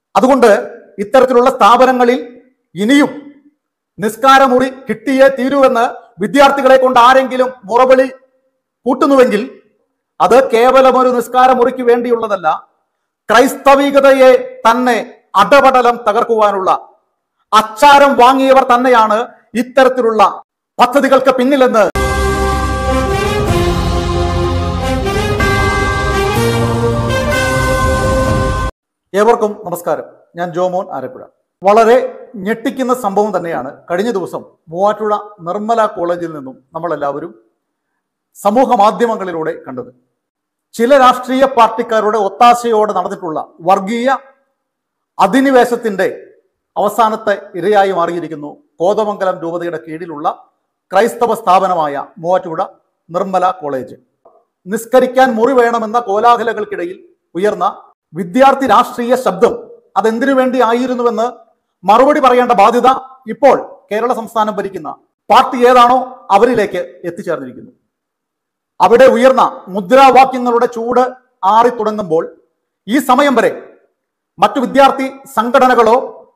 അതുകൊണ്ട് ഇത്തരത്തിലുള്ള സ്ഥാപനങ്ങളിൽ ഇനിയും നിസ്കാരമുറി കിട്ടിയേ തീരുവെന്ന് വിദ്യാർത്ഥികളെ കൊണ്ട് ആരെങ്കിലും മുറവിളി കൂട്ടുന്നുവെങ്കിൽ അത് കേവലം ഒരു നിസ്കാരമുറിക്ക് വേണ്ടിയുള്ളതല്ല, ക്രൈസ്തവികതയെ തന്നെ അടപടലം തകർക്കുവാനുള്ള അച്ചാരം വാങ്ങിയവർ തന്നെയാണ് ഇത്തരത്തിലുള്ള പദ്ധതികൾക്ക് പിന്നിലെന്ന് ഏവർക്കും നമസ്കാരം. ഞാൻ ജോമോൻ ആരപ്പുഴ. വളരെ ഞെട്ടിക്കുന്ന സംഭവം തന്നെയാണ് കഴിഞ്ഞ ദിവസം മൂവാറ്റുപുഴ നിർമ്മല കോളേജിൽ നിന്നും നമ്മളെല്ലാവരും സമൂഹ മാധ്യമങ്ങളിലൂടെ കണ്ടത്. ചില രാഷ്ട്രീയ പാർട്ടിക്കാരുടെ ഒത്താശയോടെ നടന്നിട്ടുള്ള വർഗീയ അധിനിവേശത്തിന്റെ അവസാനത്തെ ഇരയായി മാറിയിരിക്കുന്നു കോതമംഗലം രൂപതയുടെ കീഴിലുള്ള ക്രൈസ്തവ സ്ഥാപനമായ മൂവാറ്റുപുഴ നിർമ്മല കോളേജ്. നിസ്കരിക്കാൻ മുറി വേണമെന്ന കോലാഹലങ്ങൾക്കിടയിൽ ഉയർന്ന വിദ്യാർത്ഥി രാഷ്ട്രീയ ശബ്ദം അതെന്തിനു വേണ്ടി ആയിരുന്നുവെന്ന് മറുപടി പറയേണ്ട ബാധ്യത ഇപ്പോൾ കേരള സംസ്ഥാനം ഭരിക്കുന്ന പാർട്ടി ഏതാണോ അവരിലേക്ക് എത്തിച്ചേർന്നിരിക്കുന്നു. അവിടെ ഉയർന്ന മുദ്രാവാക്യങ്ങളുടെ ചൂട് ആറി തുടങ്ങുമ്പോൾ ഈ സമയം വരെ മറ്റു വിദ്യാർത്ഥി സംഘടനകളോ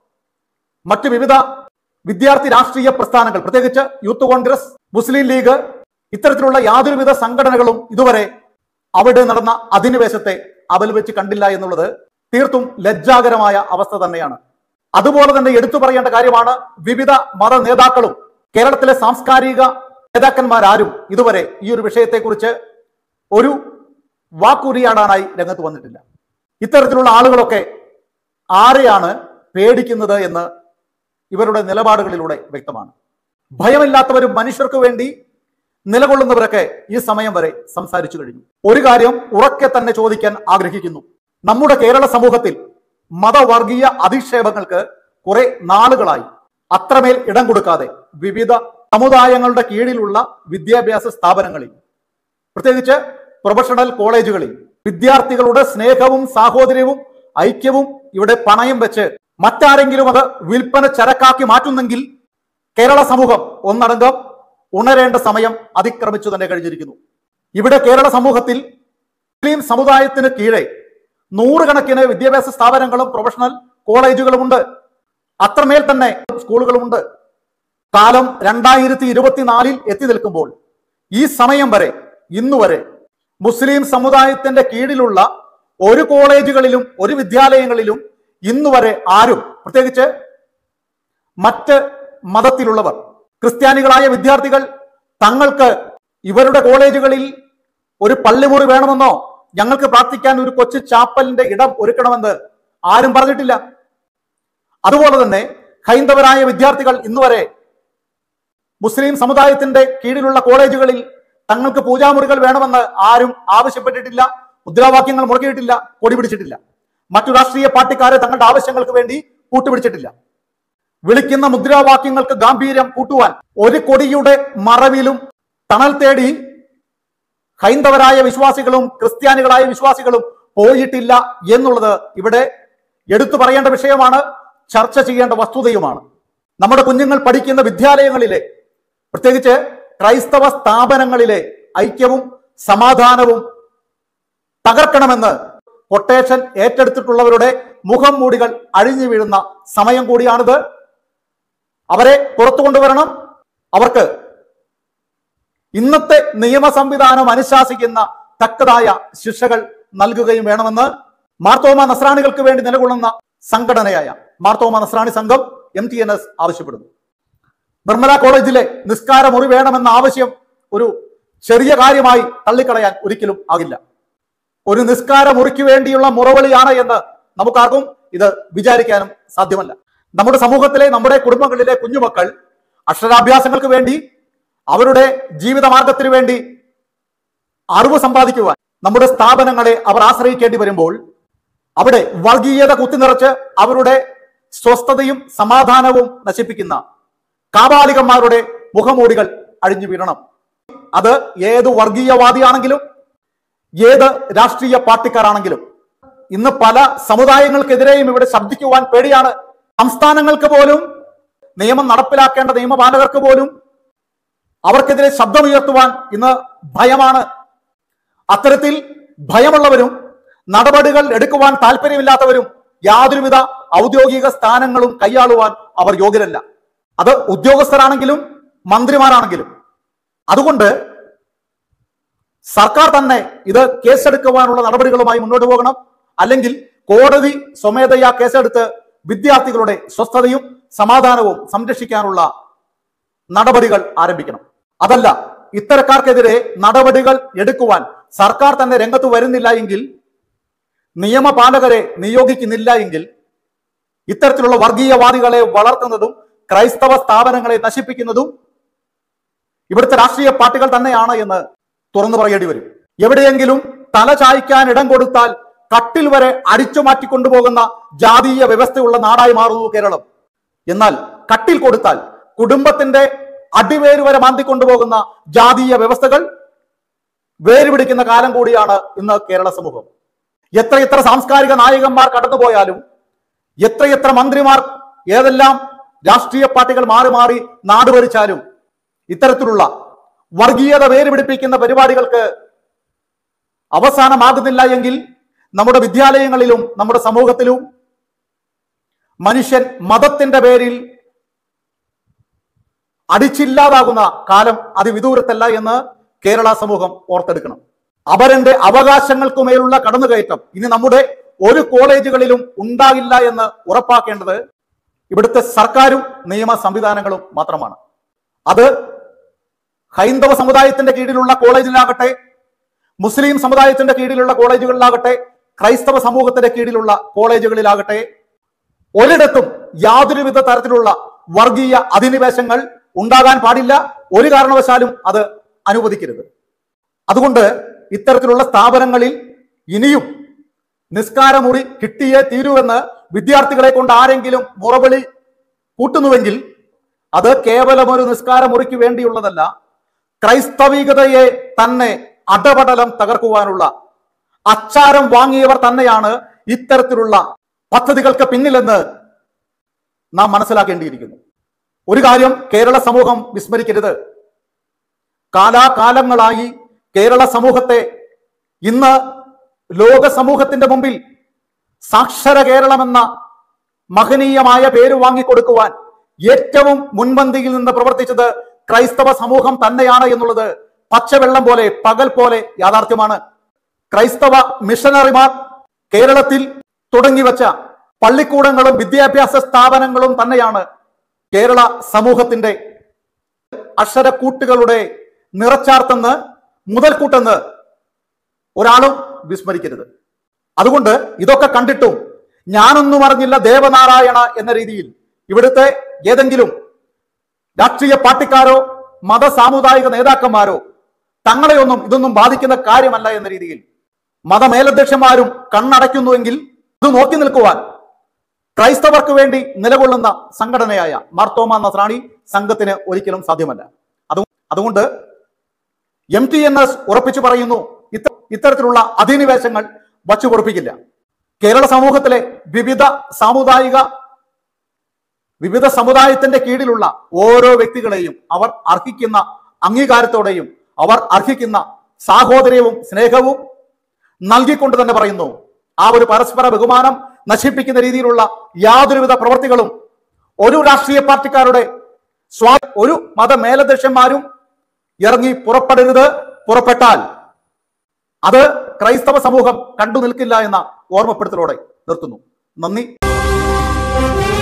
മറ്റു വിവിധ വിദ്യാർത്ഥി രാഷ്ട്രീയ പ്രസ്ഥാനങ്ങൾ, പ്രത്യേകിച്ച് യൂത്ത് കോൺഗ്രസ്, മുസ്ലിം ലീഗ്, ഇത്തരത്തിലുള്ള യാതൊരുവിധ സംഘടനകളും ഇതുവരെ അവിടെ നടന്ന അധിനിവേശത്തെ അപലപിച്ച് കണ്ടില്ല എന്നുള്ളത് തീർത്തും ലജ്ജാകരമായ അവസ്ഥ തന്നെയാണ്. അതുപോലെ തന്നെ എടുത്തു പറയേണ്ട കാര്യമാണ്, വിവിധ മത നേതാക്കളും കേരളത്തിലെ സാംസ്കാരിക നേതാക്കന്മാരാരും ഇതുവരെ ഈ ഒരു വിഷയത്തെക്കുറിച്ച് ഒരു വാക്കുരിയാടാനായി രംഗത്ത് വന്നിട്ടില്ല. ഇത്തരത്തിലുള്ള ആളുകളൊക്കെ ആരെയാണ് പേടിക്കുന്നത് എന്ന് ഇവരുടെ നിലപാടുകളിലൂടെ വ്യക്തമാണ്. ഭയമില്ലാത്തവരും മനുഷ്യർക്ക് വേണ്ടി നിലകൊള്ളുന്നവരൊക്കെ ഈ സമയം വരെ സംസാരിച്ചു കഴിഞ്ഞു. ഒരു കാര്യം ഉറക്കെ തന്നെ ചോദിക്കാൻ ആഗ്രഹിക്കുന്നു. നമ്മുടെ കേരള സമൂഹത്തിൽ മതവർഗീയ അധിക്ഷേപങ്ങൾക്ക് കുറെ നാളുകളായി അത്രമേൽ ഇടം കൊടുക്കാതെ വിവിധ സമുദായങ്ങളുടെ കീഴിലുള്ള വിദ്യാഭ്യാസ സ്ഥാപനങ്ങളിൽ, പ്രത്യേകിച്ച് പ്രൊഫഷണൽ കോളേജുകളിൽ വിദ്യാർത്ഥികളുടെ സ്നേഹവും സാഹോദര്യവും ഐക്യവും ഇവിടെ പണയം വെച്ച് മറ്റാരെങ്കിലും അത് വിൽപ്പന ചരക്കാക്കി മാറ്റുന്നെങ്കിൽ കേരള സമൂഹം ഒന്നടങ്കം ഉണരേണ്ട സമയം അതിക്രമിച്ചു തന്നെ കഴിഞ്ഞിരിക്കുന്നു. ഇവിടെ കേരള സമൂഹത്തിൽ മുസ്ലിം സമുദായത്തിന് കീഴെ നൂറുകണക്കിന് വിദ്യാഭ്യാസ സ്ഥാപനങ്ങളും പ്രൊഫഷണൽ കോളേജുകളുമുണ്ട്. അത്രമേൽ തന്നെ സ്കൂളുകളുമുണ്ട്. കാലം 2024 എത്തി നിൽക്കുമ്പോൾ ഈ സമയം വരെ ഇന്നുവരെ മുസ്ലിം സമുദായത്തിന്റെ കീഴിലുള്ള ഒരു കോളേജുകളിലും ഒരു വിദ്യാലയങ്ങളിലും ഇന്നുവരെ ആരും, പ്രത്യേകിച്ച് മറ്റ് മതത്തിലുള്ളവർ, ക്രിസ്ത്യാനികളായ വിദ്യാർത്ഥികൾ തങ്ങൾക്ക് ഇവരുടെ കോളേജുകളിൽ ഒരു പള്ളിമുറി വേണമെന്നോ ഞങ്ങൾക്ക് പ്രാർത്ഥിക്കാൻ ഒരു കൊച്ചു ചാപ്പലിന്റെ ഇടം ഒരുക്കണമെന്ന് ആരും പറഞ്ഞിട്ടില്ല. അതുപോലെ തന്നെ ഹൈന്ദവരായ വിദ്യാർത്ഥികൾ ഇന്നുവരെ മുസ്ലിം സമുദായത്തിന്റെ കീഴിലുള്ള കോളേജുകളിൽ തങ്ങൾക്ക് പൂജാമുറികൾ വേണമെന്ന് ആരും ആവശ്യപ്പെട്ടിട്ടില്ല, മുദ്രാവാക്യങ്ങൾ മുഴക്കിയിട്ടില്ല, കൊടി പിടിച്ചിട്ടില്ല. മറ്റു രാഷ്ട്രീയ പാർട്ടിക്കാരെ തങ്ങളുടെ ആവശ്യങ്ങൾക്ക് വേണ്ടി കൂട്ടുപിടിച്ചിട്ടില്ല. വിളിക്കുന്ന മുദ്രാവാക്യങ്ങൾക്ക് ഗാംഭീര്യം കൂട്ടുവാൻ ഒരു കൊടിയുടെ മറവിലും തണൽ തേടി ഹൈന്ദവരായ വിശ്വാസികളും ക്രിസ്ത്യാനികളായ വിശ്വാസികളും പോയിട്ടില്ല എന്നുള്ളത് ഇവിടെ എടുത്തു പറയേണ്ട വിഷയമാണ്, ചർച്ച ചെയ്യേണ്ട വസ്തുതയുമാണ്. നമ്മുടെ കുഞ്ഞുങ്ങൾ പഠിക്കുന്ന വിദ്യാലയങ്ങളിലെ, പ്രത്യേകിച്ച് ക്രൈസ്തവ സ്ഥാപനങ്ങളിലെ ഐക്യവും സമാധാനവും തകർക്കണമെന്ന് കൊട്ടേഷൻ ഏറ്റെടുത്തിട്ടുള്ളവരുടെ മുഖം മൂടികൾ അഴിഞ്ഞു വീഴുന്ന സമയം കൂടിയാണിത്. അവരെ പുറത്തു കൊണ്ടുവരണം. അവർക്ക് ഇന്നത്തെ നിയമ സംവിധാനം അനുശാസിക്കുന്ന തക്കതായ ശിക്ഷകൾ നൽകുകയും വേണമെന്ന് മാർത്തോമ നസ്രാണികൾക്ക് വേണ്ടി നിലകൊള്ളുന്ന സംഘടനയായ മാർത്തോമ നസ്രാണി സംഘം MTNS ആവശ്യപ്പെടുന്നു. നിർമ്മല കോളേജിലെ നിസ്കാര മുറി വേണമെന്ന ആവശ്യം ഒരു ചെറിയ കാര്യമായി തള്ളിക്കളയാൻ ഒരിക്കലും ആകില്ല. ഒരു നിസ്കാര മുറിക്ക് വേണ്ടിയുള്ള മുറവിളിയാണ് എന്ന് നമുക്കാർക്കും ഇത് വിചാരിക്കാനും സാധ്യമല്ല. നമ്മുടെ സമൂഹത്തിലെ, നമ്മുടെ കുടുംബങ്ങളിലെ കുഞ്ഞുമക്കൾ അക്ഷരാഭ്യാസങ്ങൾക്ക് വേണ്ടി, അവരുടെ ജീവിതമാർഗത്തിന് വേണ്ടി അറിവ് സമ്പാദിക്കുവാൻ നമ്മുടെ സ്ഥാപനങ്ങളെ അവർ ആശ്രയിക്കേണ്ടി വരുമ്പോൾ അവിടെ വർഗീയത കുത്തിനിറച്ച് അവരുടെ സ്വസ്ഥതയും സമാധാനവും നശിപ്പിക്കുന്ന കാപാലികന്മാരുടെ മുഖമൂടികൾ അഴിഞ്ഞു വീഴണം. അത് ഏത് വർഗീയവാദിയാണെങ്കിലും ഏത് രാഷ്ട്രീയ പാർട്ടിക്കാരാണെങ്കിലും. ഇന്ന് പല സമുദായങ്ങൾക്കെതിരെയും ഇവിടെ ശബ്ദിക്കുവാൻ പേടിയാണ്. സംസ്ഥാനങ്ങൾക്ക് പോലും, നിയമം നടപ്പിലാക്കേണ്ട നിയമപാലകർക്ക് പോലും അവർക്കെതിരെ ശബ്ദമുയർത്തുവാൻ ഇന്ന് ഭയമാണ്. അത്തരത്തിൽ ഭയമുള്ളവരും നടപടികൾ എടുക്കുവാൻ താല്പര്യമില്ലാത്തവരും യാതൊരുവിധ ഔദ്യോഗിക സ്ഥാനങ്ങളും കൈയാളുവാൻ അവർ യോഗ്യരല്ല. അത് ഉദ്യോഗസ്ഥരാണെങ്കിലും മന്ത്രിമാരാണെങ്കിലും. അതുകൊണ്ട് സർക്കാർ തന്നെ ഇത് കേസെടുക്കുവാനുള്ള നടപടികളുമായി മുന്നോട്ട് പോകണം. അല്ലെങ്കിൽ കോടതി സ്വമേധയാ കേസെടുത്ത് വിദ്യാർത്ഥികളുടെ സ്വസ്ഥതയും സമാധാനവും സംരക്ഷിക്കാനുള്ള നടപടികൾ ആരംഭിക്കണം. അതല്ല, ഇത്തരക്കാർക്കെതിരെ നടപടികൾ എടുക്കുവാൻ സർക്കാർ തന്നെ രംഗത്ത് വരുന്നില്ല എങ്കിൽ, നിയമപാലകരെ നിയോഗിക്കുന്നില്ല എങ്കിൽ, ഇത്തരത്തിലുള്ള വർഗീയവാദികളെ വളർത്തുന്നതും ക്രൈസ്തവ സ്ഥാപനങ്ങളെ നശിപ്പിക്കുന്നതും ഇവിടുത്തെ രാഷ്ട്രീയ പാർട്ടികൾ തന്നെയാണ് എന്ന് തുറന്നു പറയേണ്ടി വരും. എവിടെയെങ്കിലും തല ചായ്ക്കാൻ ഇടം കൊടുത്താൽ കട്ടിൽ വരെ അടിച്ചു മാറ്റിക്കൊണ്ടുപോകുന്ന ജാതീയ വ്യവസ്ഥയുള്ള നാടായി മാറുന്നു കേരളം. എന്നാൽ കട്ടിൽ കൊടുത്താൽ കുടുംബത്തിന്റെ അടിവേര് വരെ മാന്തിക്കൊണ്ടുപോകുന്ന ജാതീയ വ്യവസ്ഥകൾ വേരുപിടിക്കുന്ന കാലം കൂടിയാണ് ഇന്ന് കേരള സമൂഹം. എത്രയെത്ര സാംസ്കാരിക നായകന്മാർ കടന്നുപോയാലും, എത്രയെത്ര മന്ത്രിമാർ, ഏതെല്ലാം രാഷ്ട്രീയ പാർട്ടികൾ മാറി മാറി നാട് ഭരിച്ചാലും, ഇത്തരത്തിലുള്ള വർഗീയത വേരുപിടിപ്പിക്കുന്ന പരിപാടികൾക്ക് അവസാനമാകുന്നില്ല എങ്കിൽ നമ്മുടെ വിദ്യാലയങ്ങളിലും നമ്മുടെ സമൂഹത്തിലും മനുഷ്യൻ മതത്തിന്റെ പേരിൽ അടിച്ചില്ലാതാകുന്ന കാലം അതിവിദൂരത്തല്ല എന്ന് കേരള സമൂഹം ഓർത്തെടുക്കണം. അവരന്റെ അവകാശങ്ങൾക്കുമേലുള്ള കടന്നുകയറ്റം ഇനി നമ്മുടെ ഒരു കോളേജുകളിലും ഉണ്ടാകില്ല എന്ന് ഉറപ്പാക്കേണ്ടത് ഇവിടുത്തെ സർക്കാരും നിയമ സംവിധാനങ്ങളും മാത്രമാണ്. അത് ഹൈന്ദവ സമുദായത്തിന്റെ കീഴിലുള്ള കോളേജിലാകട്ടെ, മുസ്ലിം സമുദായത്തിന്റെ കീഴിലുള്ള കോളേജുകളിലാകട്ടെ, ക്രൈസ്തവ സമൂഹത്തിന്റെ കീഴിലുള്ള കോളേജുകളിലാകട്ടെ, ഒരിടത്തും യാതൊരുവിധ തരത്തിലുള്ള വർഗീയ അധിനിവേശങ്ങൾ ഉണ്ടാകാൻ പാടില്ല. ഒരു കാരണവശാലും അത് അനുവദിക്കരുത്. അതുകൊണ്ട് ഇത്തരത്തിലുള്ള സ്ഥാപനങ്ങളിൽ ഇനിയും നിസ്കാരമുറി കിട്ടിയേ തീരുവെന്ന് വിദ്യാർത്ഥികളെ കൊണ്ട് ആരെങ്കിലും മുറവിളി കൂട്ടുന്നുവെങ്കിൽ അത് കേവലം ഒരു നിസ്കാരമുറിക്ക് വേണ്ടിയുള്ളതല്ല, ക്രൈസ്തവികതയെ തന്നെ അടപടലം തകർക്കുവാനുള്ള അച്ചാരം വാങ്ങിയവർ തന്നെയാണ് ഇത്തരത്തിലുള്ള പദ്ധതികൾക്ക് പിന്നിലെന്ന് നാം മനസ്സിലാക്കേണ്ടിയിരിക്കുന്നു. ഒരു കാര്യം കേരള സമൂഹം വിസ്മരിക്കരുത്. കാലാകാലങ്ങളായി കേരള സമൂഹത്തെ ഇന്ന് ലോക സമൂഹത്തിന്റെ മുമ്പിൽ സാക്ഷര കേരളമെന്ന മഹനീയമായ പേര് വാങ്ങിക്കൊടുക്കുവാൻ ഏറ്റവും മുൻപന്തിയിൽ നിന്ന് പ്രവർത്തിച്ചത് ക്രൈസ്തവ സമൂഹം തന്നെയാണ് എന്നുള്ളത് പച്ചവെള്ളം പോലെ പകൽ പോലെ യാഥാർത്ഥ്യമാണ്. ക്രൈസ്തവ മിഷണറിമാർ കേരളത്തിൽ തുടങ്ങിവെച്ച പള്ളിക്കൂടങ്ങളും വിദ്യാഭ്യാസ സ്ഥാപനങ്ങളും തന്നെയാണ് കേരള സമൂഹത്തിന്റെ അക്ഷരക്കൂട്ടുകളുടെ നിറച്ചാർത്തെന്ന്, മുതൽക്കൂട്ടെന്ന് ഒരാളും വിസ്മരിക്കരുത്. അതുകൊണ്ട് ഇതൊക്കെ കണ്ടിട്ടും ഞാനൊന്നും അറിഞ്ഞില്ല ദേവനാരായണ എന്ന രീതിയിൽ ഇവിടുത്തെ ഏതെങ്കിലും രാഷ്ട്രീയ പാർട്ടിക്കാരോ മത സാമുദായിക നേതാക്കന്മാരോ തങ്ങളെയൊന്നും ഇതൊന്നും ബാധിക്കുന്ന കാര്യമല്ല എന്ന രീതിയിൽ മതമേലധ്യക്ഷന്മാരും കണ്ണടയ്ക്കുന്നുവെങ്കിൽ ഇത് നോക്കി നിൽക്കുവാൻ ക്രൈസ്തവർക്ക് വേണ്ടി നിലകൊള്ളുന്ന സംഘടനയായ മാർത്തോമാ നസ്രാണി സംഘത്തിന് ഒരിക്കലും സാധ്യമല്ല. അതുകൊണ്ട് MTNS ഉറപ്പിച്ചു പറയുന്നു, ഇത്തരത്തിലുള്ള അധിനിവേശങ്ങൾ വച്ചുപൊറുപ്പിക്കില്ല. കേരള സമൂഹത്തിലെ വിവിധ സമുദായത്തിന്റെ കീഴിലുള്ള ഓരോ വ്യക്തികളെയും അവർ അർഹിക്കുന്ന അംഗീകാരത്തോടെയും അവർ അർഹിക്കുന്ന സാഹോദര്യവും സ്നേഹവും നൽകിക്കൊണ്ട് തന്നെ പറയുന്നു, ആ ഒരു പരസ്പര ബഹുമാനം നശിപ്പിക്കുന്ന രീതിയിലുള്ള യാതൊരുവിധ പ്രവൃത്തികളും ഒരു രാഷ്ട്രീയ പാർട്ടിക്കാരുടെ ഒരു മതമേലധ്യക്ഷന്മാരും ഇറങ്ങി പുറപ്പെടരുത്. പുറപ്പെട്ടാൽ അത് ക്രൈസ്തവ സമൂഹം കണ്ടു നിൽക്കില്ല എന്ന ഓർമ്മപ്പെടുത്തലോടെ നിർത്തുന്നു. നന്ദി.